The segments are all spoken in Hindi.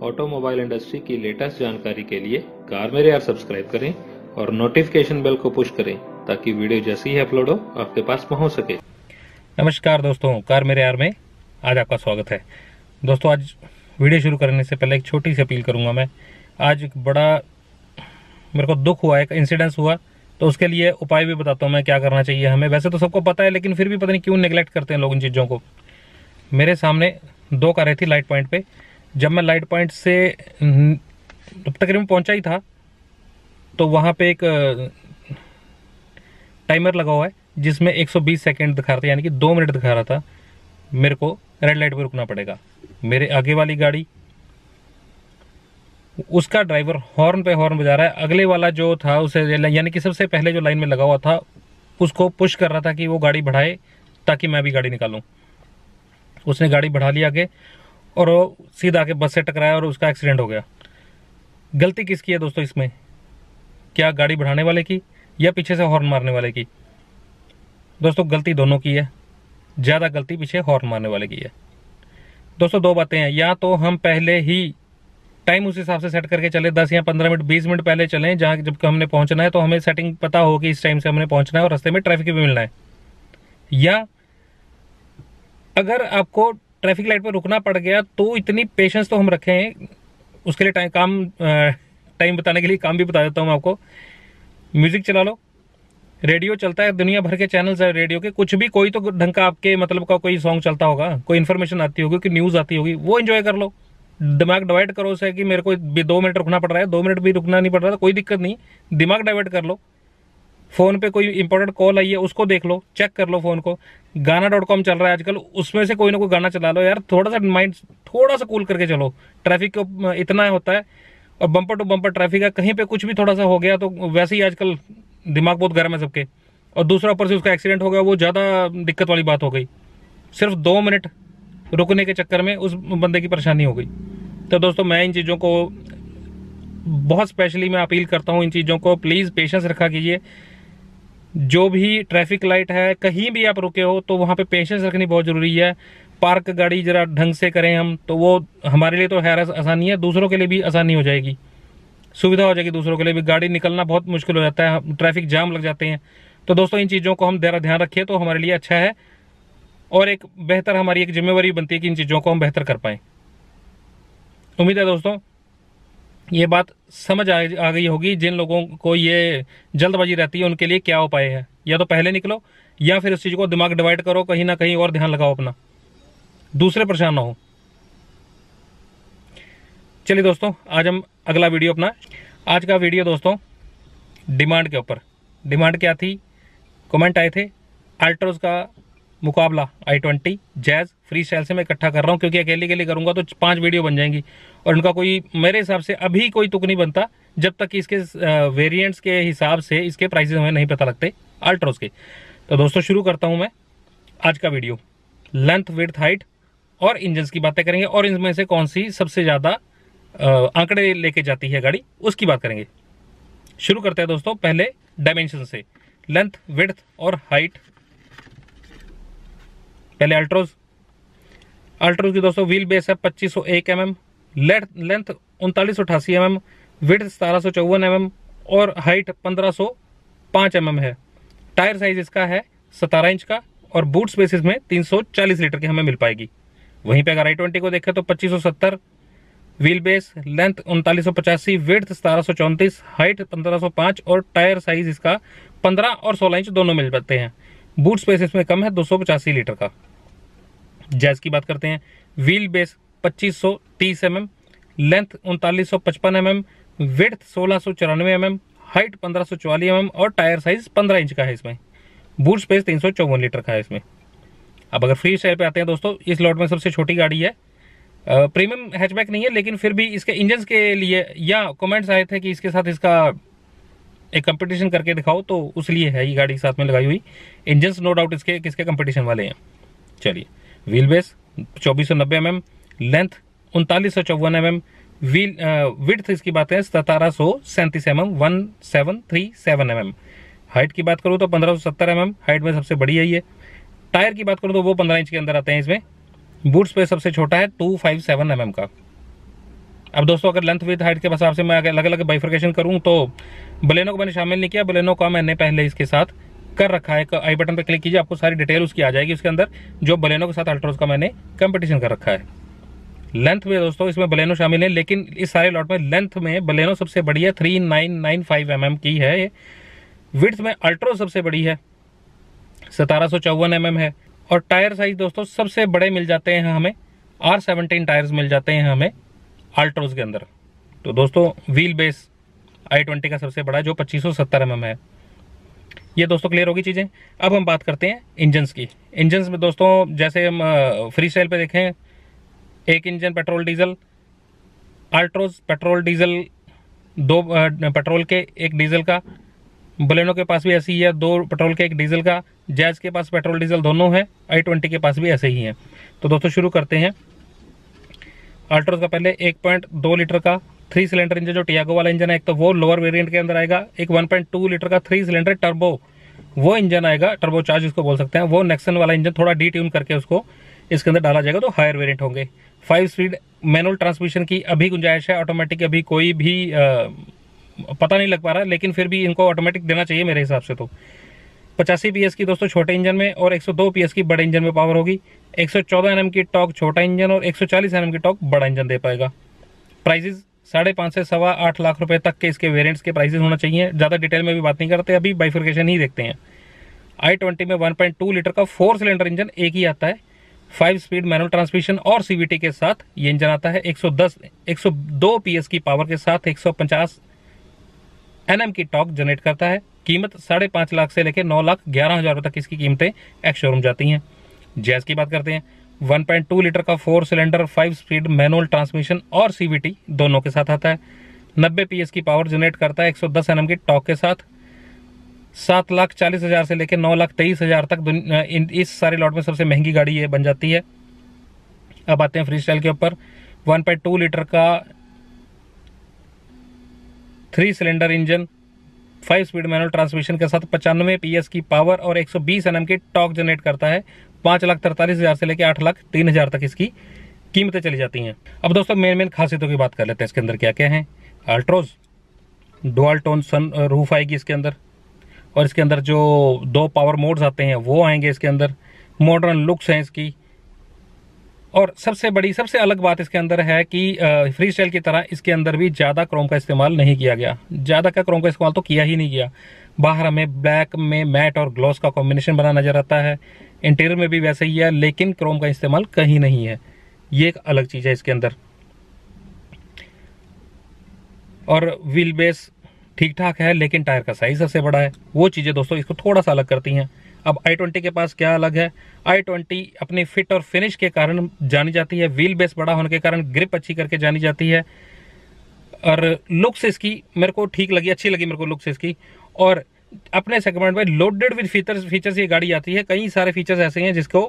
ऑटोमोबाइल इंडस्ट्री की लेटेस्ट जानकारी के लिए कार मेरे यार सब्सक्राइब करें और नोटिफिकेशन बेल को पुश करें ताकि वीडियो जैसे ही अपलोड हो आपके पास पहुंच सके। नमस्कार दोस्तों, कार मेरे यार में आज आपका स्वागत है। दोस्तों, आज वीडियो शुरू करने से पहले एक छोटी सी अपील करूंगा। मैं आज एक बड़ा मेरे को दुख हुआ, एक इंसिडेंस हुआ, तो उसके लिए उपाय भी बताता हूं मैं क्या करना चाहिए हमें। वैसे तो सबको पता है, लेकिन फिर भी पता नहीं क्यों नेग्लेक्ट करते हैं लोग इन चीज़ों को। मेरे सामने दो कारें थी लाइट पॉइंट पे। जब मैं लाइट पॉइंट से तकरीबन पहुंचा ही था तो वहां पे एक टाइमर लगा हुआ है जिसमें 120 सेकंड दिखा रहा था, यानी कि 2 मिनट दिखा रहा था। मेरे को रेड लाइट पे रुकना पड़ेगा। मेरे आगे वाली गाड़ी, उसका ड्राइवर हॉर्न पे हॉर्न बजा रहा है। अगले वाला जो था उसे, यानी कि सबसे पहले जो लाइन में लगा हुआ था, उसको पुश कर रहा था कि वो गाड़ी बढ़ाए ताकि मैं भी गाड़ी निकालूं। उसने गाड़ी बढ़ा ली आगे और वो सीधा आके बस से टकराया और उसका एक्सीडेंट हो गया। गलती किसकी है दोस्तों इसमें? क्या गाड़ी बढ़ाने वाले की या पीछे से हॉर्न मारने वाले की? दोस्तों, गलती दोनों की है। ज़्यादा गलती पीछे हॉर्न मारने वाले की है। दोस्तों, दो बातें हैं। या तो हम पहले ही टाइम उस हिसाब से सेट करके चले, 10 या 15 मिनट 20 मिनट पहले चलें, जहाँ जब हमने पहुंचना है तो हमें सेटिंग पता हो कि इस टाइम से हमने पहुंचना है और रास्ते में ट्रैफिक भी मिलना है। या अगर आपको ट्रैफिक लाइट पर रुकना पड़ गया तो इतनी पेशेंस तो हम रखें। उसके लिए टाइम बताने के लिए काम भी बता देता हूँ मैं आपको। म्यूजिक चला लो, रेडियो चलता है, दुनिया भर के चैनल्स है रेडियो के, कुछ भी कोई तो ढंग का आपके मतलब का कोई सॉन्ग चलता होगा, कोई इन्फॉर्मेशन आती होगी, कोई न्यूज आती होगी, वो एंजॉय कर लो। दिमाग डाइवर्ट करो उसे कि मेरे को 2 मिनट रुकना पड़ रहा है, 2 मिनट भी रुकना नहीं पड़ रहा, तो कोई दिक्कत नहीं, दिमाग डाइवर्ट कर लो। फोन पे कोई इंपॉर्टेंट कॉल आई है उसको देख लो, चेक कर लो फोन को। गाना.com चल रहा है आजकल, उसमें से कोई ना कोई गाना चला लो यार। थोड़ा सा माइंड थोड़ा सा कूल करके चलो। ट्रैफिक को इतना होता है और बम्पर टू बम्पर ट्रैफिक है, कहीं पे कुछ भी थोड़ा सा हो गया तो वैसे ही आजकल दिमाग बहुत गर्म है सबके। और दूसरा ऊपर से उसका एक्सीडेंट हो गया, वो ज़्यादा दिक्कत वाली बात हो गई। सिर्फ 2 मिनट रुकने के चक्कर में उस बंदे की परेशानी हो गई। तो दोस्तों, मैं इन चीज़ों को बहुत स्पेशली मैं अपील करता हूँ, इन चीज़ों को प्लीज़ पेशेंस रखा कीजिए। जो भी ट्रैफिक लाइट है, कहीं भी आप रुके हो तो वहाँ पे पेशेंस रखनी बहुत ज़रूरी है। पार्क गाड़ी जरा ढंग से करें हम, तो वो हमारे लिए तो खैर आसानी है, दूसरों के लिए भी आसानी हो जाएगी, सुविधा हो जाएगी। दूसरों के लिए भी गाड़ी निकलना बहुत मुश्किल हो जाता है, ट्रैफिक जाम लग जाते हैं। तो दोस्तों, इन चीज़ों को हम ध्यान रखें तो हमारे लिए अच्छा है और एक बेहतर हमारी एक जिम्मेवारी बनती है कि इन चीज़ों को हम बेहतर कर पाएँ। उम्मीद है दोस्तों ये बात समझ आ गई होगी। जिन लोगों को ये जल्दबाजी रहती है उनके लिए क्या उपाय है, या तो पहले निकलो या फिर इस चीज़ को दिमाग डिवाइड करो, कहीं ना कहीं और ध्यान लगाओ अपना, दूसरे परेशान ना हो। चलिए दोस्तों, आज हम अगला वीडियो अपना, आज का वीडियो दोस्तों डिमांड के ऊपर। डिमांड क्या थी? कमेंट आए थे अल्ट्रोज का मुकाबला i20 जैज फ्री स्टाइल से मैं इकट्ठा कर रहा हूं, क्योंकि अकेले करूंगा तो 5 वीडियो बन जाएंगी और उनका कोई मेरे हिसाब से अभी कोई तुक नहीं बनता जब तक कि इसके वेरिएंट्स के हिसाब से इसके प्राइसेस हमें नहीं पता लगते अल्ट्रोज के। तो दोस्तों, शुरू करता हूं मैं आज का वीडियो। लेंथ, विड्थ, हाइट और इंजन की बातें करेंगे और इनमें से कौन सी सबसे ज़्यादा आंकड़े लेके जाती है गाड़ी, उसकी बात करेंगे। शुरू करते हैं दोस्तों पहले डायमेंशन से, लेंथ, विड्थ और हाइट। पहले अल्ट्रोज की दोस्तों व्हील बेस है 2501 mm, length 3988 mm, width 1754 mm और हाइट 1505 mm है। टायर साइज इसका है 17 इंच का और बूट स्पेस में 340 लीटर की हमें मिल पाएगी। वहीं पे अगर i20 को देखें तो 2570 wheel base, length 3985, width 1734, height 1505 और टायर साइज इसका 15 और 16 इंच दोनों मिल पाते हैं। बूट स्पेस इसमें कम है 285 लीटर का। जैज की बात करते हैं, wheel base 2530 mm, length 3955 mm, width 1694 mm, height 1544 mm और टायर साइज 15 इंच का है इसमें। बूट स्पेस 354 लीटर का है इसमें। अब अगर फ्री स्टाइल पे आते हैं दोस्तों, इस लॉट में सबसे छोटी गाड़ी है। प्रीमियम हैचबैक नहीं है, लेकिन फिर भी इसके इंजन के लिए, या कमेंट्स आए थे कि इसके साथ इसका एक कंपटीशन करके दिखाओ, तो उस लिए है ये गाड़ी साथ में लगाई हुई। इंजन नो डाउट इसके किसके कंपटीशन वाले हैं। चलिए, wheel base 2490 mm, length 3954 mm, width इसकी बात है 1737 mm, 1737 mm। हाइट की बात करूँ तो 1570 mm हाइट में सबसे बड़ी है ये। टायर की बात करूँ तो वो 15 इंच के अंदर आते हैं इसमें। बूट स्पेस सबसे छोटा है 257 mm का। अब दोस्तों अगर लेंथ विथ हाइट के हिसाब से मैं अलग अलग बाइफर्केशन करूं तो बलेनो को मैंने शामिल नहीं किया। बलेनो का मैंने पहले इसके साथ कर रखा है। आई बटन पर क्लिक कीजिए, आपको सारी डिटेल उसकी आ जाएगी उसके अंदर, जो बलेनो के साथ अल्ट्रोज का मैंने कंपटीशन कर रखा है। लेंथ में दोस्तों इसमें बलेनो शामिल है, लेकिन इस सारे लॉट में लेंथ में बलेनो सबसे बड़ी है, 3995 mm की है। विड्थ में अल्ट्रोज सबसे बड़ी है, 1754 mm है। और टायर साइज दोस्तों सबसे बड़े मिल जाते हैं हमें, R17 टायर्स मिल जाते हैं हमें अल्ट्रोज के अंदर। तो दोस्तों व्हील बेस i20 का सबसे बड़ा है जो 2570 mm है। ये दोस्तों क्लियर होगी चीजें। अब हम बात करते हैं इंजन्स की। इंजन्स में दोस्तों जैसे हम फ्री स्टाइल पे देखें, एक engine petrol diesel, Altroz petrol diesel, 2 petrol के 1 डीजल का, बलेनो के पास भी ऐसी ही है, 2 पेट्रोल के 1 डीजल का, जैज के पास पेट्रोल डीजल दोनों है, i20 के पास भी ऐसे ही है। तो दोस्तों शुरू करते हैं अल्ट्रोज का। पहले 1.2 लीटर का 3 सिलेंडर इंजन जो टियागो वाला इंजन है, एक तो वो लोअर वेरिएंट के अंदर आएगा। एक 1.2 लीटर का 3 सिलेंडर टर्बो वो इंजन आएगा, टर्बो चार्ज इसको बोल सकते हैं। वो नेक्सन वाला इंजन थोड़ा डी ट्यून करके उसको इसके अंदर डाला जाएगा, तो हायर वेरिएंट होंगे। 5 स्पीड मैनुअल ट्रांसमिशन की अभी गुंजाइश है, ऑटोमेटिक अभी कोई भी पता नहीं लग पा रहा, लेकिन फिर भी इनको ऑटोमेटिक देना चाहिए मेरे हिसाब से। तो 85 PS की दोस्तों छोटे इंजन में और 102 PS की बड़े इंजन में पावर होगी। 114 Nm की टॉर्क छोटा इंजन और 140 Nm की टॉर्क बड़ा इंजन दे पाएगा। प्राइजेस 5.5 से 8.25 लाख रुपए तक के इसके वेरिएंट्स के प्राइसेस होना चाहिए। ज्यादा डिटेल में भी बात नहीं करते, अभी बाइफर्केशन ही देखते हैं। i20 में 1.2 लीटर का 4 सिलेंडर इंजन एक ही आता है, 5 स्पीड मैनुअल ट्रांसमिशन और CVT के साथ ये इंजन आता है। 102 PS की पावर के साथ 150 Nm की टॉर्क जनरेट करता है। कीमत 5.5 लाख से लेकर 9,11,000 तक इसकी कीमतें एक्स शोरूम जाती हैं। जैज की बात करते हैं, 1.2 लीटर का 4 सिलेंडर 5 स्पीड मैनुअल ट्रांसमिशन और CVT दोनों के साथ आता है। 90 PS की पावर जनरेट करता है 110 Nm की टॉर्क के साथ। 7,40,000 से लेकर 9,23,000 तक इस सारे लॉट में सबसे महंगी गाड़ी ये बन जाती है। अब आते हैं फ्री स्टाइल के ऊपर। 1.2 लीटर का 3 cylinder engine 5 speed manual transmission के साथ 95 PS की पावर और 120 Nm की टॉर्क जनरेट करता है। 5,43,000 से लेकर 8,03,000 तक इसकी कीमतें चली जाती हैं। अब दोस्तों मेन खासियतों की बात कर लेते हैं। इसके अंदर क्या क्या है। Altroz dual tone sun roof आएगी इसके अंदर, और इसके अंदर जो 2 पावर मोड्स आते हैं वो आएंगे इसके अंदर। मॉडर्न लुक्स हैं इसकी, और सबसे बड़ी सबसे अलग बात इसके अंदर है कि फ्री स्टाइल की तरह इसके अंदर भी ज्यादा क्रोम का इस्तेमाल नहीं किया गया। ज्यादा का क्रोम का इस्तेमाल तो किया ही नहीं गया। बाहर हमें ब्लैक में मैट और ग्लॉस का कॉम्बिनेशन बना नजर आता है, इंटीरियर में भी वैसे ही है, लेकिन क्रोम का इस्तेमाल कहीं नहीं है। ये एक अलग चीज है इसके अंदर। और व्हील बेस ठीक ठाक है, लेकिन टायर का साइज सबसे बड़ा है। वो चीजें दोस्तों इसको थोड़ा सा अलग करती हैं। अब i20 के पास क्या अलग है, i20 अपनी फिट और फिनिश के कारण जानी जाती है, व्हील बेस बड़ा होने के कारण ग्रिप अच्छी करके जानी जाती है, और लुक्स इसकी मेरे को ठीक लगी, अच्छी लगी मेरे को लुक्स इसकी। और अपने सेगमेंट में लोडेड विद फीचर्स ये गाड़ी आती है। कई सारे फीचर्स ऐसे हैं जिसको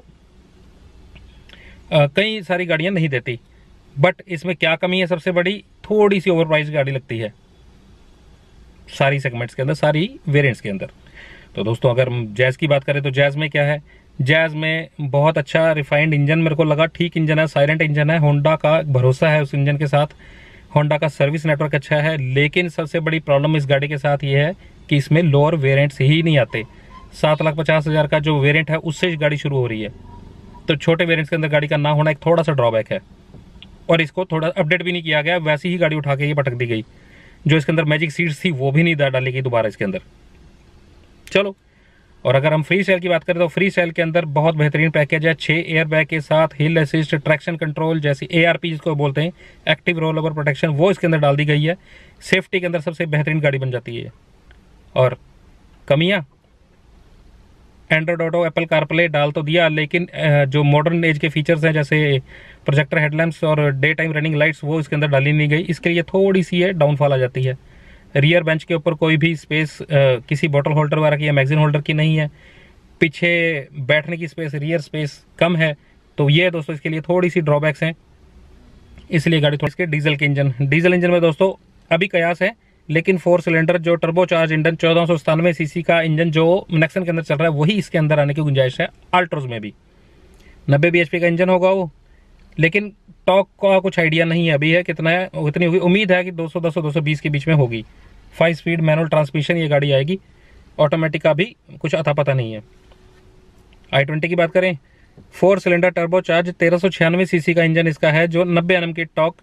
कई सारी गाड़ियां नहीं देती। बट इसमें क्या कमी है सबसे बड़ी, थोड़ी सी ओवर प्राइस गाड़ी लगती है सारी सेगमेंट्स के अंदर, सारी वेरिएंट्स के अंदर। तो दोस्तों अगर जैज की बात करें तो जैज में क्या है, जैज में बहुत अच्छा रिफाइंड इंजन मेरे को लगा, ठीक इंजन है, साइलेंट इंजन है। होंडा का भरोसा है उस इंजन के साथ, होंडा का सर्विस नेटवर्क अच्छा है। लेकिन सबसे बड़ी प्रॉब्लम इस गाड़ी के साथ ये है कि इसमें लोअर वेरिएंट्स ही नहीं आते। 7,50,000 का जो वेरिएंट है उससे इस गाड़ी शुरू हो रही है, तो छोटे वेरिएंट्स के अंदर गाड़ी का ना होना एक थोड़ा सा ड्रॉबैक है। और इसको थोड़ा अपडेट भी नहीं किया गया, वैसी ही गाड़ी उठा के ये पटक दी गई। जो इसके अंदर मैजिक सीट्स थी वो भी नहीं डाली गई दोबारा इसके अंदर। चलो, और अगर हम फ्री स्टाइल की बात करें तो फ्री स्टाइल के अंदर बहुत बेहतरीन पैकेज है। 6 एयर बैग के साथ हिल असिस्ट, ट्रैक्शन कंट्रोल जैसी ARP जिसको बोलते हैं, एक्टिव रोल ओवर प्रोटेक्शन, वो इसके अंदर डाल दी गई है। सेफ्टी के अंदर सबसे बेहतरीन गाड़ी बन जाती है। और कमियां, एंड्रॉइड ऑटो, एप्पल कारप्ले डाल तो दिया, लेकिन जो मॉडर्न एज के फीचर्स हैं जैसे प्रोजेक्टर हेडलैम्प्स और डे टाइम रनिंग लाइट्स वो इसके अंदर डाली नहीं गई। इसके लिए थोड़ी सी है डाउनफॉल आ जाती है। रियर बेंच के ऊपर कोई भी स्पेस किसी बॉटल होल्डर वगैरह की या मैगजीन होल्डर की नहीं है। पीछे बैठने की स्पेस, रियर स्पेस कम है। तो ये दोस्तों इसके लिए थोड़ी सी ड्रॉबैक्स हैं, इसलिए गाड़ी थोड़ी। इसके डीजल के इंजन, डीजल इंजन में दोस्तों अभी कयास है, लेकिन 4 सिलेंडर जो टर्बो चार्ज इंजन 1497 सीसी का इंजन जो नेक्सन के अंदर चल रहा है वही इसके अंदर आने की गुंजाइश है। अल्ट्रोज में भी 90 bhp का इंजन होगा वो, लेकिन टॉर्क का कुछ आइडिया नहीं है अभी है कितना है, उतनी होगी, उम्मीद है कि 210 220 के बीच में होगी। 5 स्पीड मैनुअल ट्रांसमिशन ये गाड़ी आएगी, ऑटोमेटिक का भी कुछ अता पता नहीं है। i20 की बात करें, 4 सिलेंडर टर्बो चार्ज 1396 सीसी का इंजन इसका है, जो 90 Nm की टॉर्क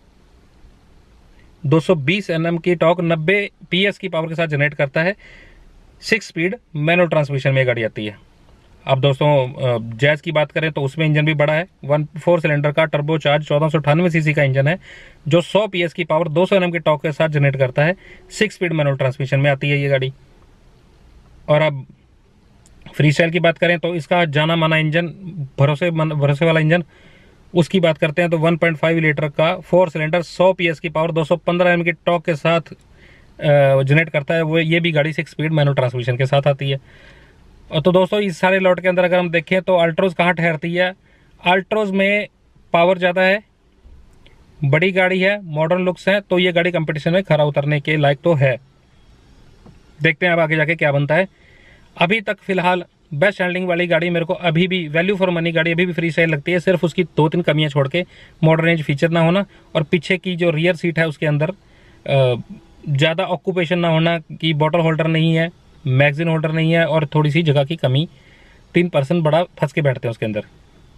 220 Nm की टॉर्क 90 PS की पावर के साथ जनरेट करता है। 6 स्पीड मैनुअल ट्रांसमिशन में गाड़ी आती है। अब दोस्तों जैज की बात करें तो उसमें इंजन भी बड़ा है, 4 सिलेंडर का टर्बो चार्ज 1498 सीसी का इंजन है, जो 100 PS की पावर 200 Nm की टॉर्क के साथ जनरेट करता है। 6 स्पीड मैनुअल ट्रांसमिशन में आती है ये गाड़ी। और अब फ्रीस्टाइल की बात करें तो इसका जाना माना इंजन, भरोसे वाला इंजन, उसकी बात करते हैं तो 1.5 लीटर का 4 सिलेंडर 100 PS की पावर 215 Nm की टॉर्क के साथ जनरेट करता है। वो ये भी गाड़ी 6 स्पीड मैनुअल ट्रांसमिशन के साथ आती है। और तो दोस्तों इस सारे लॉट के अंदर अगर हम देखें तो अल्ट्रोज कहाँ ठहरती है? अल्ट्रोज में पावर ज़्यादा है, बड़ी गाड़ी है, मॉडर्न लुक्स है, तो ये गाड़ी कंपटीशन में खरा उतरने के लायक तो है। देखते हैं अब आगे जाके क्या बनता है। अभी तक फिलहाल बेस्ट हैंडलिंग वाली गाड़ी मेरे को अभी भी, वैल्यू फॉर मनी गाड़ी अभी भी फ्री स्टाइल लगती है, सिर्फ उसकी 2-3 कमियां छोड़ के, मॉडर्न एज फीचर ना होना और पीछे की जो रियर सीट है उसके अंदर ज़्यादा ऑक्यूपेशन ना होना, कि बॉटल होल्डर नहीं है, मैगजीन होल्डर नहीं है, और थोड़ी सी जगह की कमी, 3% बड़ा फंस के बैठते हैं उसके अंदर।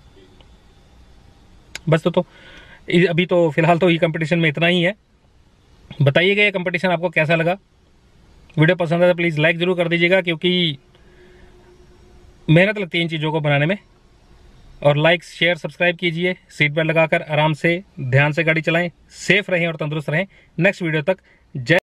बस तो अभी तो फिलहाल तो ये कंपटीशन में इतना ही है। बताइएगा ये कंपटीशन आपको कैसा लगा। वीडियो पसंद है तो प्लीज़ लाइक ज़रूर कर दीजिएगा, क्योंकि मेहनत लगती है इन चीज़ों को बनाने में। और लाइक शेयर सब्सक्राइब कीजिए, सीट बेल्ट लगाकर आराम से ध्यान से गाड़ी चलाएं, सेफ रहें और तंदुरुस्त रहें। नेक्स्ट वीडियो तक जय